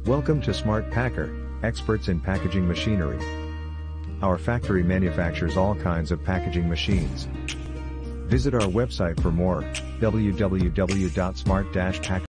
Welcome to Smart Packer, experts in packaging machinery. Our factory manufactures all kinds of packaging machines. Visit our website for more, www.smart-packer.com.